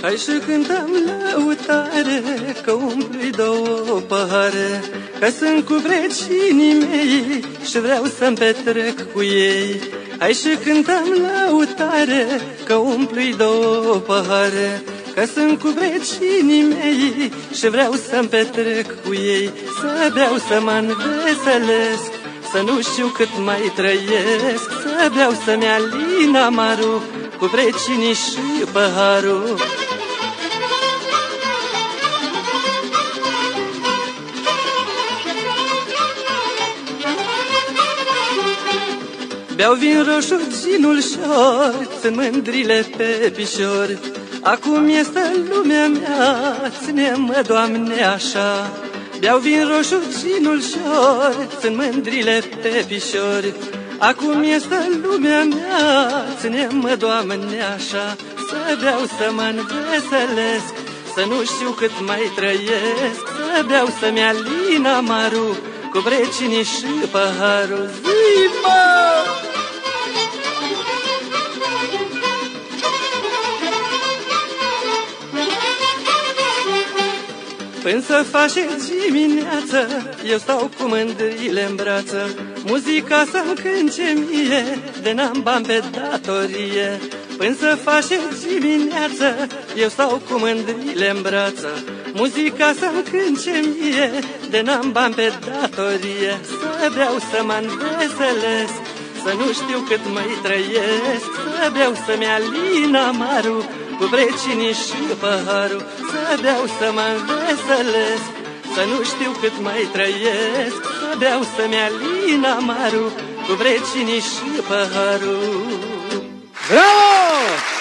Hai și cântăm lăutare, că umplui două pahare, că sunt cu vecinii mei și vreau să-mi petrec cu ei. Hai și cântăm lăutare, că umplui două pahare, că sunt cu vecinii mei și vreau să-mi petrec cu ei. Să beau, să mă înveselesc, să nu știu cât mai trăiesc, să beau, să-mi alin amarul cu vecinii și paharul. Beau vin roșu, ginul șor, țin mândrile pe pișor. Acum este lumea mea, ține-mă, Doamne, așa. Beau vin roșu, ginul șor, țin mândrile pe pișor. Acum este lumea mea, ține-mă, Doamne, așa. Să beau, să mă înveselesc, să nu știu cât mai trăiesc, să beau, să-mi alin amarul cu vecinii și paharul. Zi, mă! Până să face dimineață, eu stau cu mândrile în brață, muzica să-mi cânce mie, de n-am bani pe datorie. Până să face dimineață, eu stau cu mândrile în brață, muzica să-mi cânce mie, de n-am bani pe datorie. Să beau, să mă înveselesc, să nu știu cât mai trăiesc, să beau, să-mi alin amarul cu vecinii și paharul. Să beau, să mă înveselesc, să nu știu cât mai trăiesc, să beau, să-mi alin amarul cu vecinii și paharul. Bravo!